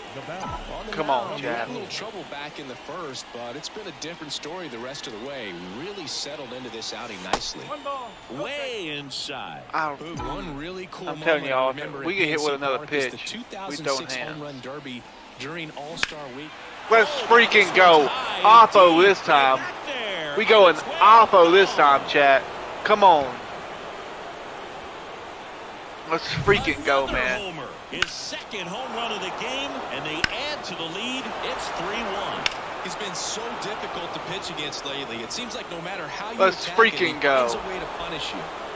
Come on, We had Chad. a little trouble back in the first, but it's been a different story the rest of the way. Really settled into this outing nicely. Way inside. One really cool I'm telling y'all, moment we get hit with another pitch, the we 2006 don't Home Run Derby during All-Star Week. Let's freaking go. Oppo this time. We going Oppo this time, chat. Come on. Let's freaking go, man. Homer. His second home run of the game, and they add to the lead. It's 3-1. He's been so difficult to pitch against lately. It seems like no matter how you Let's attack freaking it, he go. finds a way to punish you.